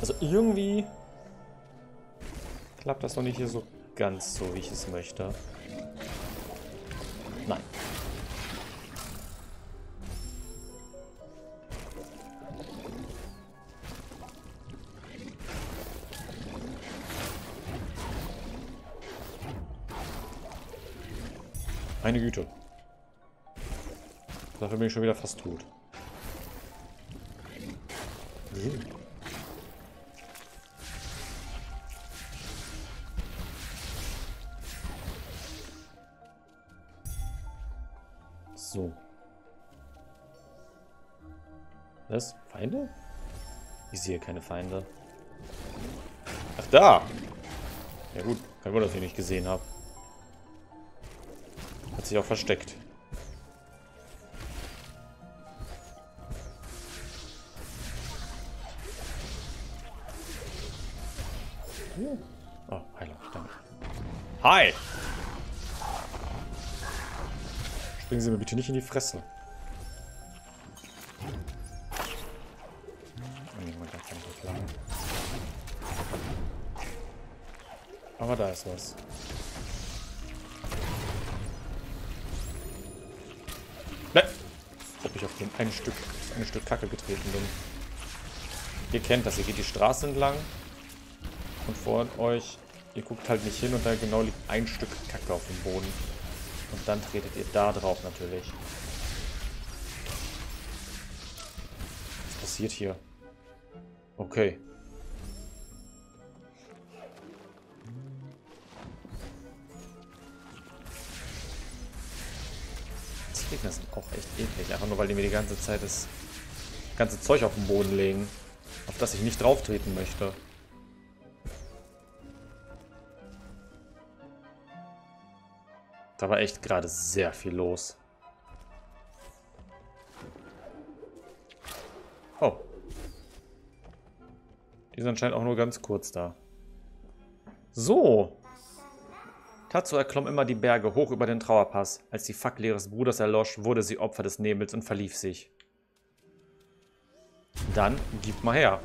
Also irgendwie klappt das noch nicht hier so ganz so, wie ich es möchte. Nein. Meine Güte. Dafür bin ich schon wieder fast tot. So. Was? Feinde? Ich sehe keine Feinde. Ach, da! Ja gut, kein Wunder, dass ich ihn nicht gesehen habe. Hat sich auch versteckt. Oh, Heilung, danke. Hi! Springen Sie mir bitte nicht in die Fresse. Aber da ist was. Ne! Ob ich auf den ein Stück Kacke getreten bin. Ihr kennt das, ihr geht die Straße entlang und vor euch, ihr guckt halt nicht hin und da genau liegt ein Stück Kacke auf dem Boden. Und dann tretet ihr da drauf natürlich. Was passiert hier? Okay. Die Gegner sind auch echt eklig. Einfach nur, weil die mir die ganze Zeit das ganze Zeug auf den Boden legen. Auf das ich nicht drauf treten möchte. Da war echt gerade sehr viel los. Oh. Die sind anscheinend auch nur ganz kurz da. So. Tatsu erklomm immer die Berge hoch über den Trauerpass. Als die Fackel ihres Bruders erlosch, wurde sie Opfer des Nebels und verlief sich. Dann gib mal her.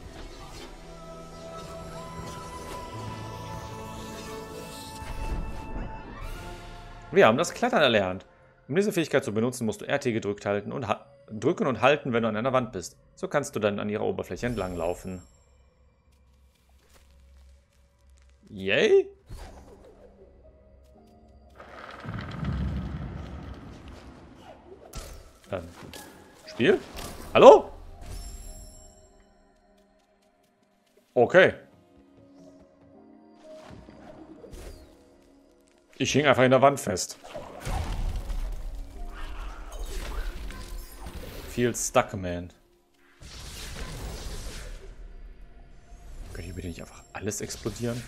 Wir haben das Klettern erlernt. Um diese Fähigkeit zu benutzen, musst du RT gedrückt halten und drücken und halten, wenn du an einer Wand bist. So kannst du dann an ihrer Oberfläche entlang laufen. Yay? Spiel? Hallo? Okay. Ich hing einfach in der Wand fest. Viel stuck, man. Kann hier bitte nicht einfach alles explodieren?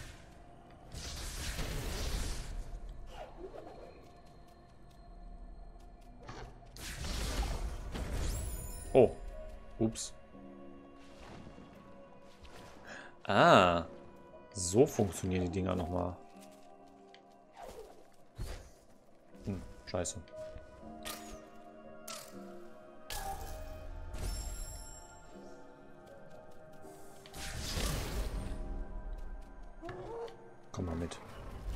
Oh. Ups. Ah. So funktionieren die Dinger nochmal. Scheiße. Komm mal mit.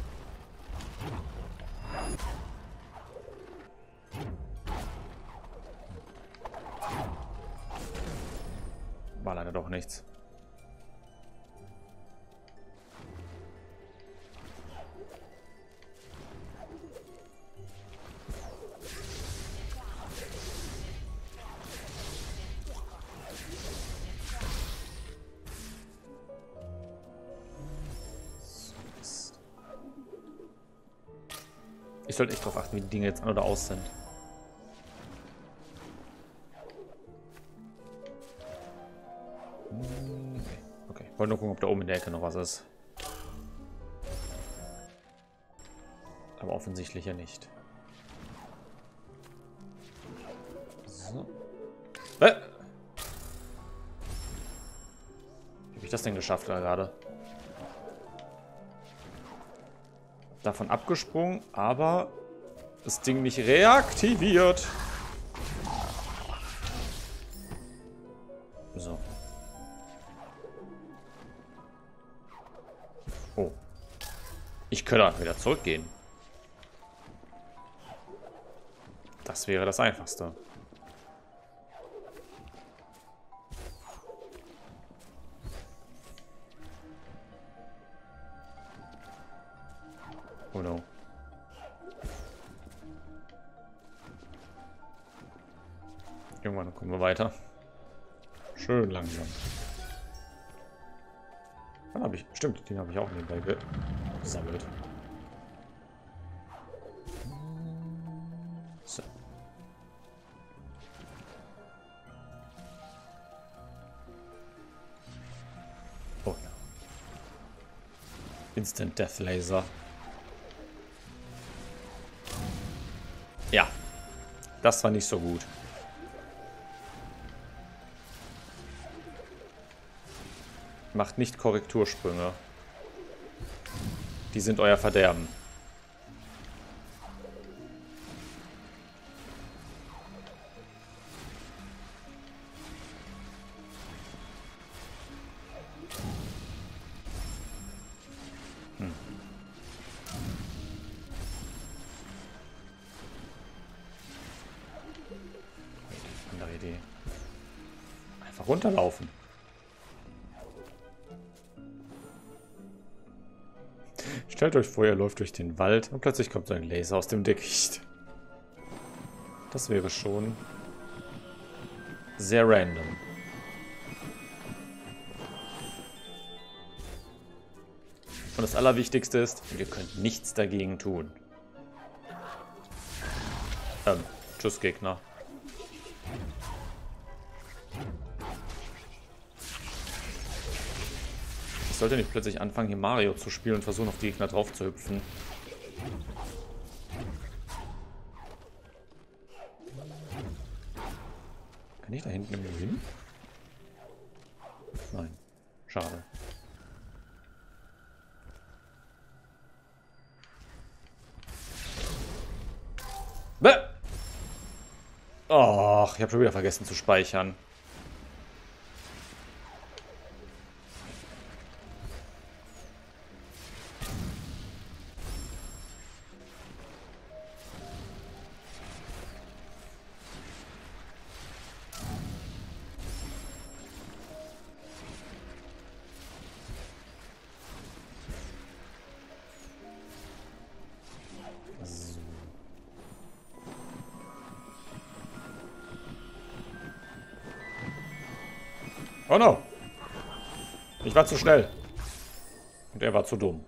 War leider doch nichts. Ich sollte echt darauf achten, wie die Dinge jetzt an oder aus sind. Okay, ich wollte nur gucken, ob da oben in der Ecke noch was ist. Aber offensichtlich ja nicht. So. Wie habe ich das denn geschafft gerade? Davon abgesprungen, aber das Ding nicht reaktiviert. So. Ich könnte auch wieder zurückgehen. Das wäre das Einfachste. Oh no. Irgendwann kommen wir weiter. Schön langsam. Dann habe ich... Stimmt, den habe ich auch nebenbei gesammelt. So. Oh ja. Instant Death Laser. Ja. Das war nicht so gut. Macht nicht Korrektursprünge. Die sind euer Verderben. Andere Idee. Einfach runterlaufen. Stellt euch vor, ihr läuft durch den Wald und plötzlich kommt so ein Laser aus dem Dickicht. Das wäre schon sehr random. Und das Allerwichtigste ist, ihr könnt nichts dagegen tun. Tschüss, Gegner. Ich sollte nicht plötzlich anfangen, hier Mario zu spielen und versuchen, auf die Gegner drauf zu hüpfen. Kann ich da hinten irgendwo hin? Nein. Schade. Bäh! Och, ich habe schon wieder vergessen zu speichern. Oh no! Ich war zu schnell. Und er war zu dumm.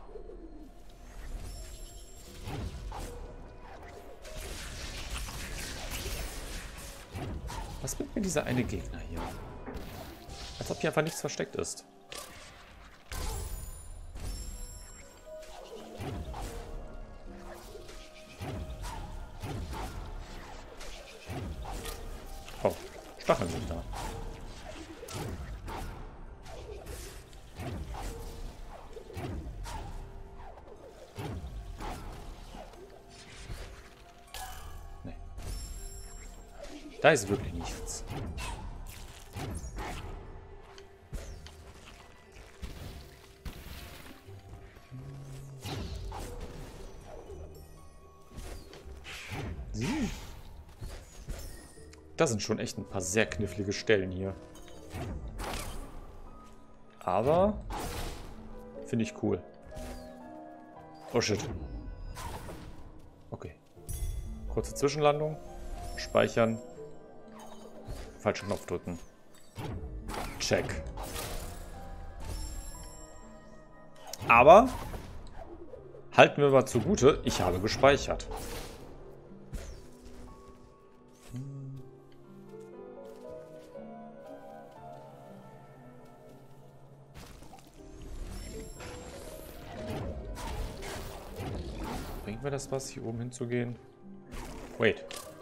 Was bringt mir dieser eine Gegner hier? Als ob hier einfach nichts versteckt ist. Oh, Stacheln sind da. Da ist wirklich nichts. Das sind schon echt ein paar sehr knifflige Stellen hier. Aber finde ich cool. Oh shit. Okay. Kurze Zwischenlandung. Speichern. Falschen Knopf drücken. Check. Aber halten wir mal zugute, ich habe gespeichert. Bringt mir das was, hier oben hinzugehen? Wait.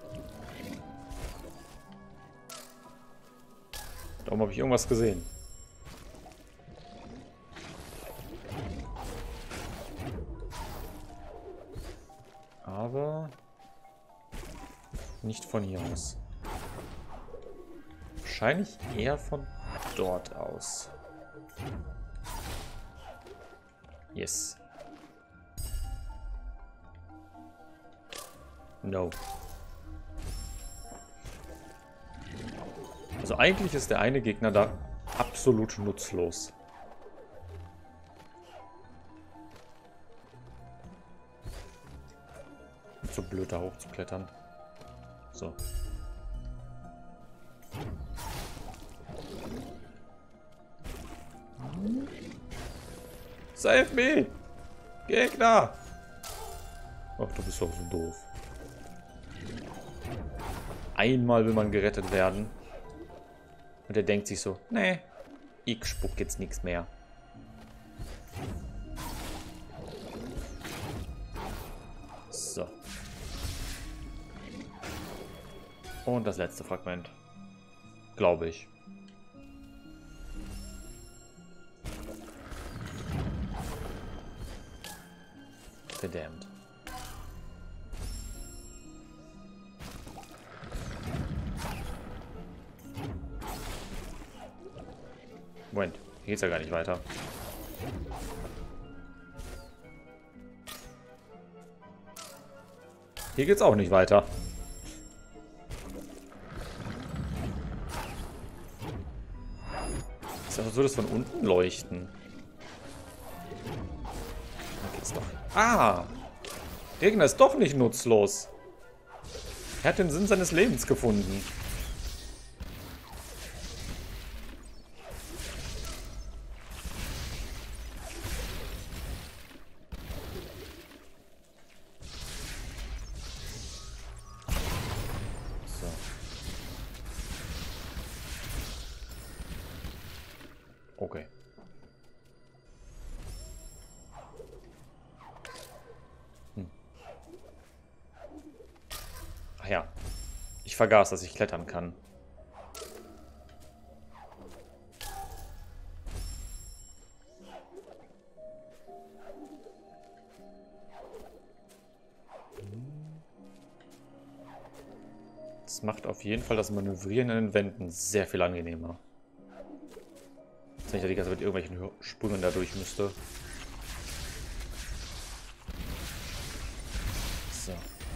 Da oben habe ich irgendwas gesehen. Aber nicht von hier aus. Wahrscheinlich eher von dort aus. Yes. No. Also eigentlich ist der eine Gegner da absolut nutzlos. So blöd da hochzuklettern. So. Save me! Gegner! Ach, du bist doch so doof. Einmal will man gerettet werden. Und er denkt sich so, nee, ich spuck jetzt nichts mehr. So. Und das letzte Fragment. Glaube ich. Verdammt. Moment, hier geht's ja gar nicht weiter. Hier geht's auch nicht weiter. Ist das so, dass von unten leuchten? Da geht's doch. Ah! Der Gegner ist doch nicht nutzlos. Er hat den Sinn seines Lebens gefunden. So. Okay. Ach ja. Ich vergaß, dass ich klettern kann. Das macht auf jeden Fall das Manövrieren an den Wänden sehr viel angenehmer. Wenn ich da die ganze Zeit mit irgendwelchen Sprüngen da durch müsste. So.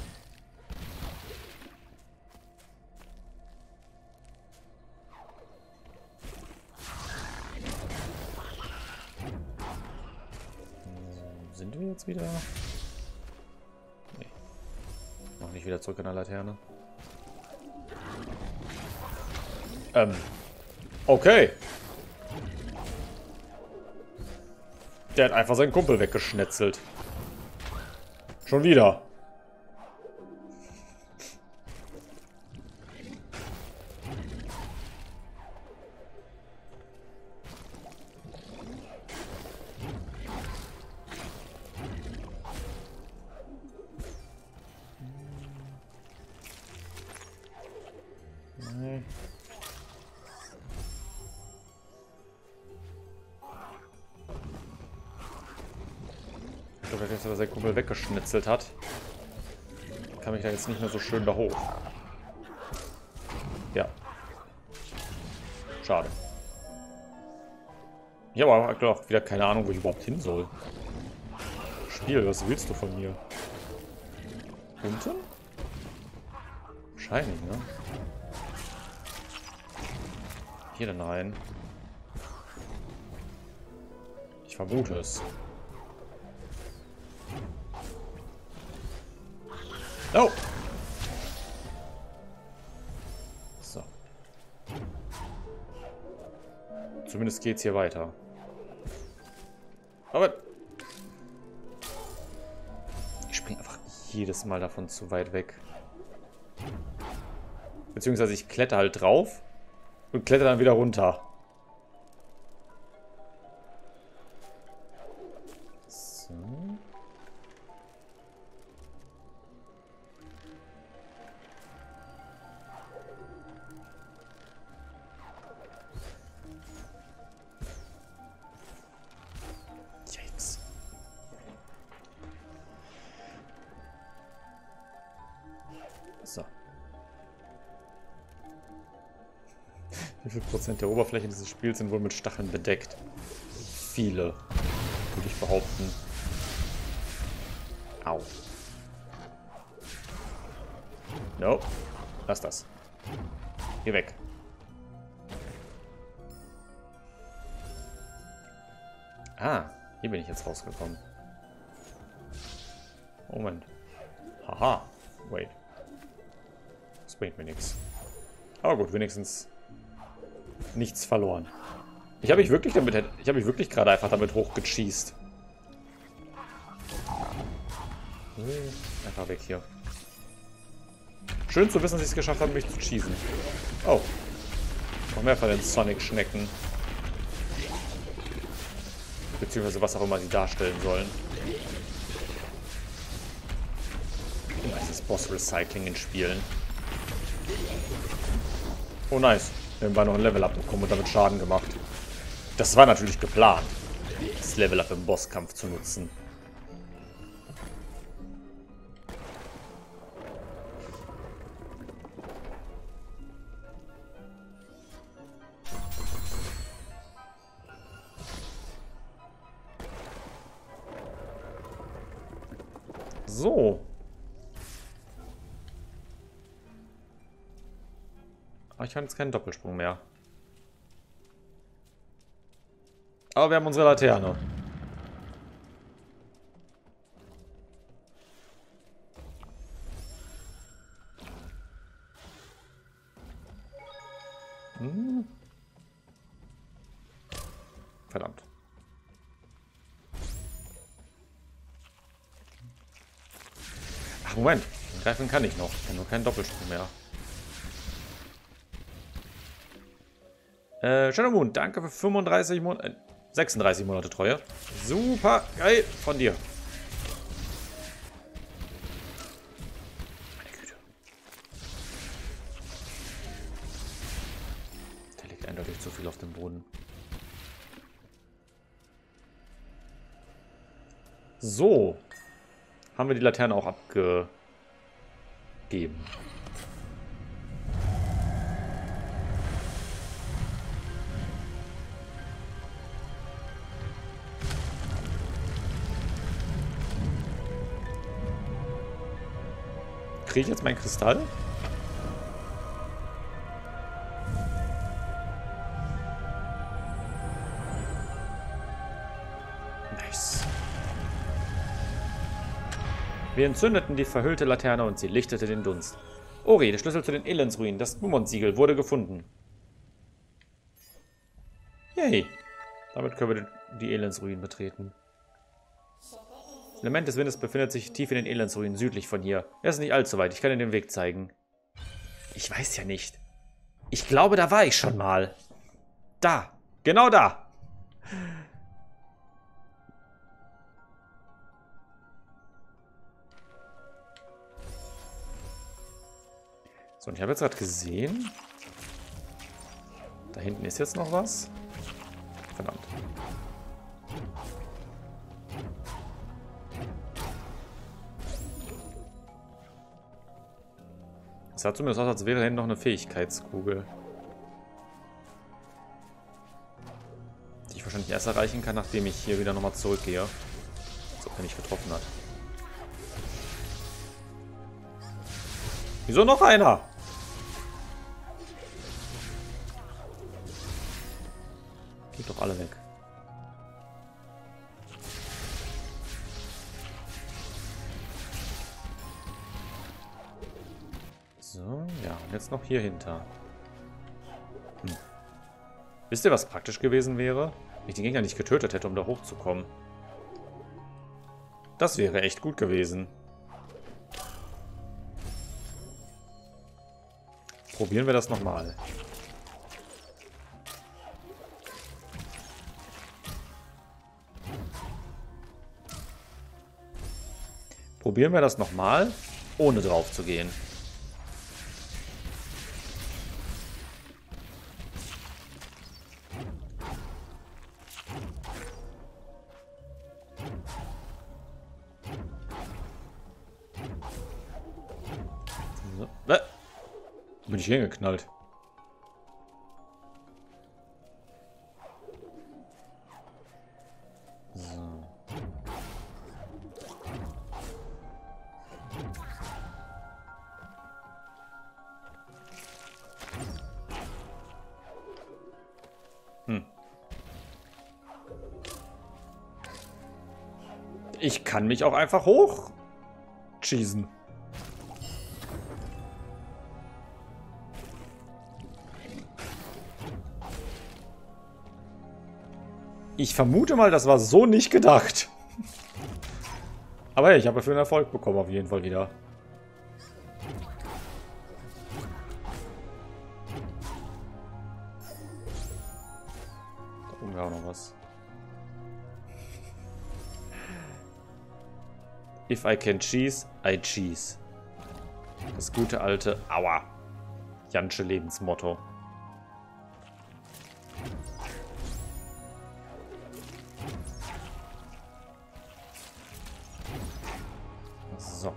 Sind wir jetzt wieder? Nee. Noch nicht wieder zurück an der Laterne. Okay. Der hat einfach seinen Kumpel weggeschnetzelt. Schon wieder. Nee. Ich glaube, dass er seinen Kumpel weggeschnitzelt hat. Kann mich da jetzt nicht mehr so schön da hoch. Ja. Schade. Ich habe aber auch wieder keine Ahnung, wo ich überhaupt hin soll. Spiel, was willst du von mir? Unten? Wahrscheinlich, ne? Hier dann rein. Ich vermute es. Oh! So. Zumindest geht's hier weiter. Aber ich springe einfach jedes Mal davon zu weit weg. Beziehungsweise ich kletter halt drauf und kletter dann wieder runter. So. Jetzt. So. Wie viel Prozent der Oberfläche dieses Spiels sind wohl mit Stacheln bedeckt? Viele, würde ich behaupten. Au. No. Lass das. Geh weg. Ah, hier bin ich jetzt rausgekommen. Moment. Haha. Wait. Das bringt mir nichts. Aber gut, wenigstens nichts verloren. Ich habe mich wirklich gerade einfach damit hochgecheast. Einfach weg hier. Schön zu wissen, dass ich es geschafft habe, mich zu cheesen. Oh. Noch mehr von den Sonic-Schnecken. Beziehungsweise was auch immer sie darstellen sollen. Nice Boss-Recycling in Spielen. Oh nice. Nebenbei noch ein Level-Up bekommen und damit Schaden gemacht. Das war natürlich geplant, das Level-Up im Bosskampf zu nutzen. So. Aber ich kann jetzt keinen Doppelsprung mehr. Aber wir haben unsere Laterne. Verdammt. Ach, Moment. Greifen kann ich noch. Ich kann nur keinen Doppelsprung mehr. Shadow Moon, danke für 35 Monate. 36 Monate Treue. Super geil von dir. Meine Güte. Da liegt eindeutig zu viel auf dem Boden. So. Haben wir die Laterne auch abgegeben. Kriege ich jetzt meinen Kristall? Nice. Wir entzündeten die verhüllte Laterne und sie lichtete den Dunst. Ori, der Schlüssel zu den Elendsruinen, das Mumont-Siegel, wurde gefunden. Yay. Damit können wir die Elendsruinen betreten. Das Element des Windes befindet sich tief in den Elendsruinen südlich von hier. Er ist nicht allzu weit. Ich kann Ihnen den Weg zeigen. Ich weiß ja nicht. Ich glaube, da war ich schon mal. Da. Genau da. So, und ich habe jetzt gerade gesehen. Da hinten ist jetzt noch was. Verdammt. Es sah zumindest aus, als wäre da hinten noch eine Fähigkeitskugel. Die ich wahrscheinlich erst erreichen kann, nachdem ich hier wieder nochmal zurückgehe. Als ob er mich getroffen hat. Wieso noch einer? Geht doch alle weg. So, ja, und jetzt noch hier hinter. Wisst ihr, was praktisch gewesen wäre? Wenn ich den Gegner nicht getötet hätte, um da hochzukommen. Das wäre echt gut gewesen. Probieren wir das nochmal. Probieren wir das nochmal, ohne drauf zu gehen. So. Bin ich hingeknallt. So. Ich kann mich auch einfach hoch cheesen. Ich vermute mal, das war so nicht gedacht. Aber hey, ich habe dafür einen Erfolg bekommen, auf jeden Fall wieder. Da oben wäre auch noch was. If I can cheese, I cheese. Das gute alte Aua. Jansche Lebensmotto. So.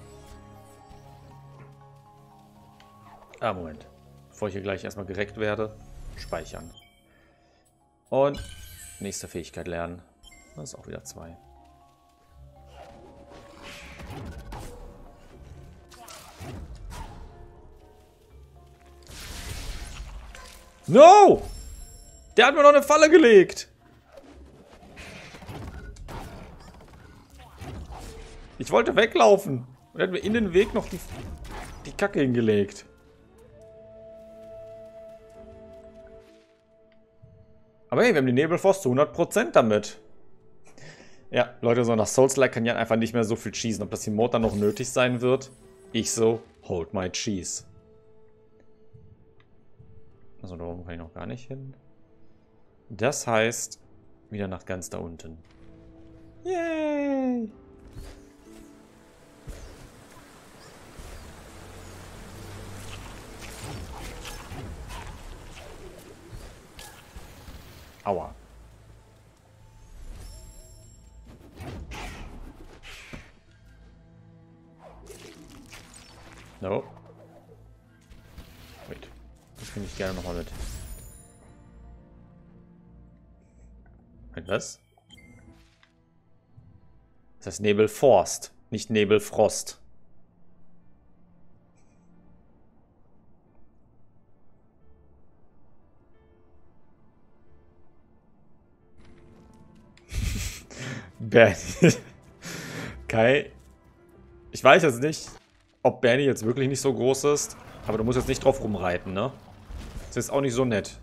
Ah, Moment. Bevor ich hier gleich erstmal gereckt werde, speichern. Und nächste Fähigkeit lernen. Das ist auch wieder 2. No! Der hat mir noch eine Falle gelegt. Ich wollte weglaufen. Und er hat mir in den Weg noch die Kacke hingelegt. Aber hey, wir haben die Nebelforce zu 100% damit. Ja, Leute, so nach Souls-like kann ja einfach nicht mehr so viel cheesen. Ob das Emote dann noch nötig sein wird? Ich so, hold my cheese. Also da oben kann ich noch gar nicht hin. Das heißt, wieder nach ganz da unten. Yay! Aua. No. Wait. Das nehme ich gerne nochmal mit. Was? Das heißt Nebelforst, nicht Nebelfrost. Bernie. Kai. Ich weiß jetzt nicht, ob Bernie jetzt wirklich nicht so groß ist. Aber du musst jetzt nicht drauf rumreiten, ne? Das ist auch nicht so nett.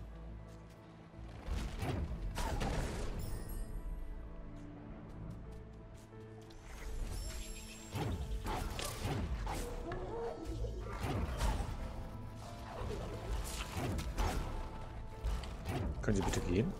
Können Sie bitte gehen?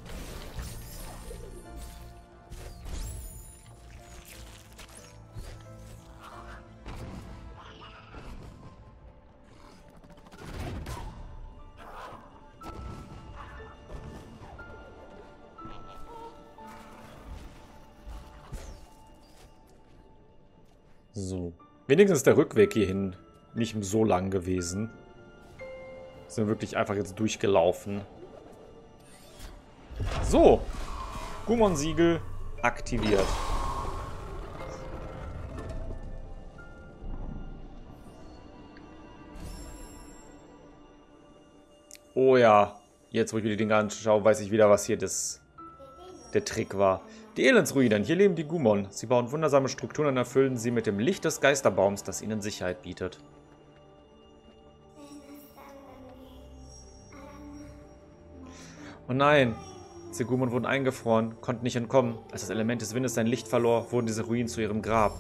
So. Wenigstens der Rückweg hierhin nicht so lang gewesen. Sind wirklich einfach jetzt durchgelaufen. So. Gumon-Siegel aktiviert. Oh ja. Jetzt, wo ich mir die Dinge anschaue, weiß ich wieder, was hier der Trick war. Die Elendsruinen. Hier leben die Gumon. Sie bauen wundersame Strukturen und erfüllen sie mit dem Licht des Geisterbaums, das ihnen Sicherheit bietet. Oh nein. Diese Gumon wurden eingefroren, konnten nicht entkommen. Als das Element des Windes sein Licht verlor, wurden diese Ruinen zu ihrem Grab.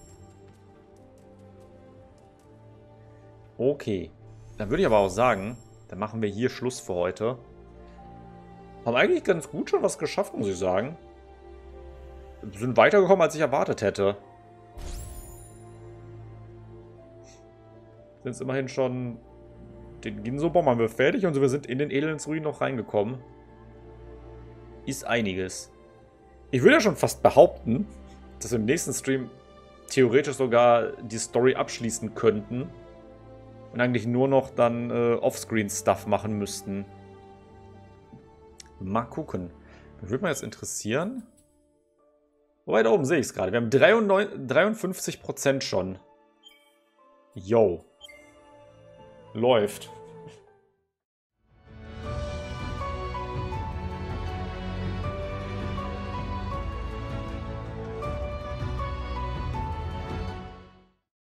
Okay. Dann würde ich aber auch sagen, dann machen wir hier Schluss für heute. Haben eigentlich ganz gut schon was geschafft, muss ich sagen. Wir sind weitergekommen, als ich erwartet hätte. Sind jetzt immerhin schon... Den Ginso-Baum haben wir fertig und wir sind in den Elendsruinen noch reingekommen. Ist einiges. Ich würde ja schon fast behaupten, dass wir im nächsten Stream theoretisch sogar die Story abschließen könnten. Und eigentlich nur noch dann Offscreen-Stuff machen müssten. Mal gucken. Mich würde mal jetzt interessieren. Wobei, da oben sehe ich es gerade. Wir haben 53% schon. Yo. Läuft.